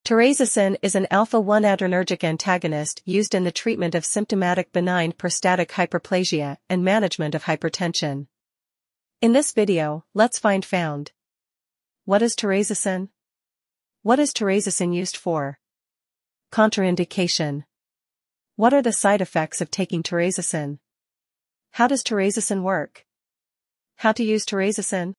Terazosin is an alpha-1 adrenergic antagonist used in the treatment of symptomatic benign prostatic hyperplasia and management of hypertension. In this video, let's found. What is Terazosin? What is Terazosin used for? Contraindication. What are the side effects of taking Terazosin? How does Terazosin work? How to use Terazosin?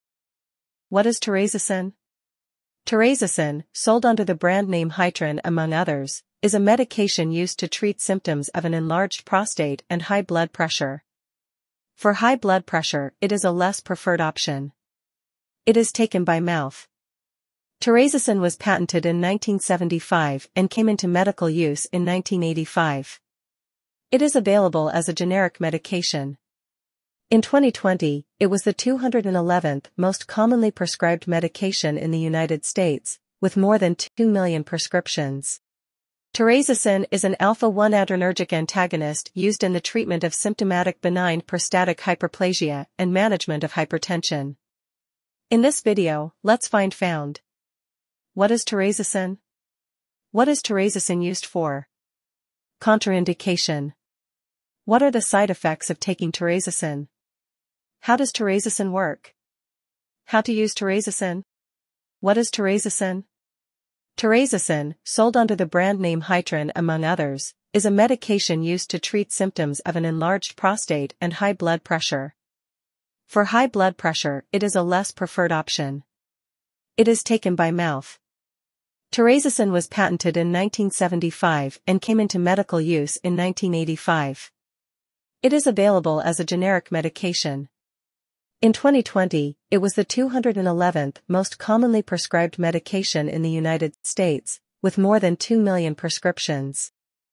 What is Terazosin? Terazosin, sold under the brand name Hytrin among others, is a medication used to treat symptoms of an enlarged prostate and high blood pressure. For high blood pressure, it is a less preferred option. It is taken by mouth. Terazosin was patented in 1975 and came into medical use in 1985. It is available as a generic medication. In 2020, it was the 211th most commonly prescribed medication in the United States, with more than 2 million prescriptions. Terazosin is an alpha-1 adrenergic antagonist used in the treatment of symptomatic benign prostatic hyperplasia and management of hypertension. In this video, let's found. What is Terazosin? What is Terazosin used for? Contraindication. What are the side effects of taking Terazosin? How does Terazosin work? How to use Terazosin? What is Terazosin? Terazosin, sold under the brand name Hytrin among others, is a medication used to treat symptoms of an enlarged prostate and high blood pressure. For high blood pressure, it is a less preferred option. It is taken by mouth. Terazosin was patented in 1975 and came into medical use in 1985. It is available as a generic medication. In 2020, it was the 211th most commonly prescribed medication in the United States, with more than 2 million prescriptions.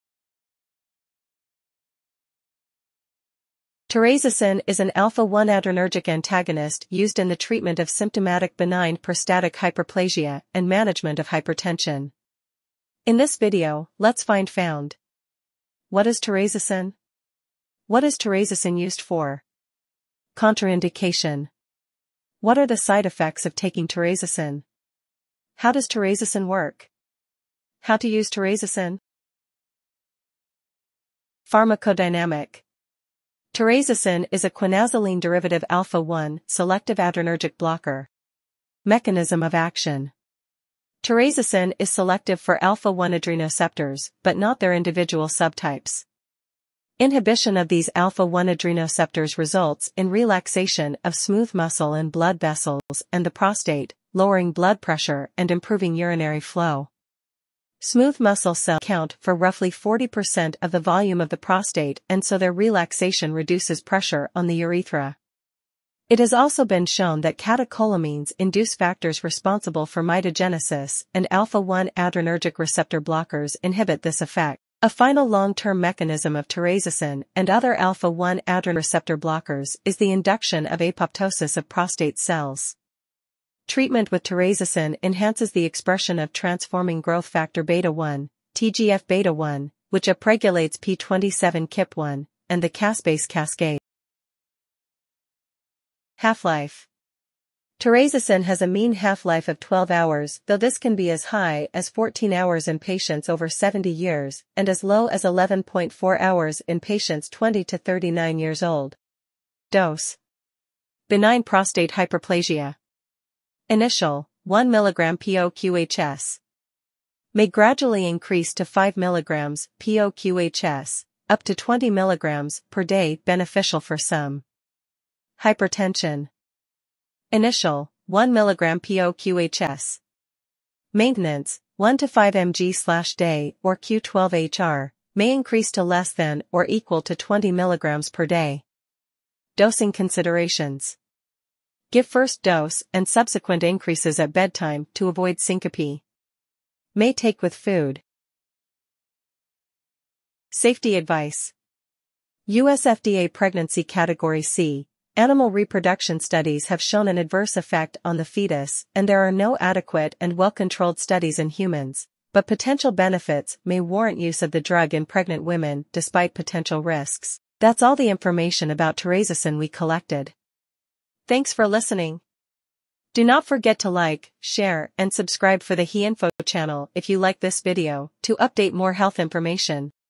Terazosin is an alpha-1 adrenergic antagonist used in the treatment of symptomatic benign prostatic hyperplasia and management of hypertension. In this video, let's found. What is Terazosin? What is Terazosin used for? Contraindication. What are the side effects of taking Terazosin? How does Terazosin work? How to use Terazosin? Pharmacodynamic. Terazosin is a quinazoline derivative alpha-1 selective adrenergic blocker. Mechanism of action. Terazosin is selective for alpha-1 adrenoceptors, but not their individual subtypes. Inhibition of these alpha-1 adrenoceptors results in relaxation of smooth muscle and blood vessels and the prostate, lowering blood pressure and improving urinary flow. Smooth muscle cells account for roughly 40% of the volume of the prostate, and so their relaxation reduces pressure on the urethra. It has also been shown that catecholamines induce factors responsible for mitogenesis, and alpha-1 adrenergic receptor blockers inhibit this effect. A final long-term mechanism of Terazosin and other alpha-1 adrenergic receptor blockers is the induction of apoptosis of prostate cells. Treatment with Terazosin enhances the expression of transforming growth factor beta-1, TGF-beta-1, which upregulates p27-KIP1, and the caspase cascade. Half-life. Terazosin has a mean half-life of 12 hours, though this can be as high as 14 hours in patients over 70 years, and as low as 11.4 hours in patients 20 to 39 years old. Dose. Benign prostate hyperplasia. Initial, 1 mg POQHS. May gradually increase to 5 mg POQHS, up to 20 mg per day, beneficial for some. Hypertension. Initial, 1 mg POQHS. Maintenance, 1 to 5 mg/day or Q12HR, may increase to less than or equal to 20 mg per day. Dosing considerations. Give first dose and subsequent increases at bedtime to avoid syncope. May take with food. Safety advice. US FDA Pregnancy Category C. Animal reproduction studies have shown an adverse effect on the fetus, and there are no adequate and well-controlled studies in humans, but potential benefits may warrant use of the drug in pregnant women despite potential risks. That's all the information about Terazosin we collected. Thanks for listening. Do not forget to like, share, and subscribe for the HeInfo channel if you like this video to update more health information.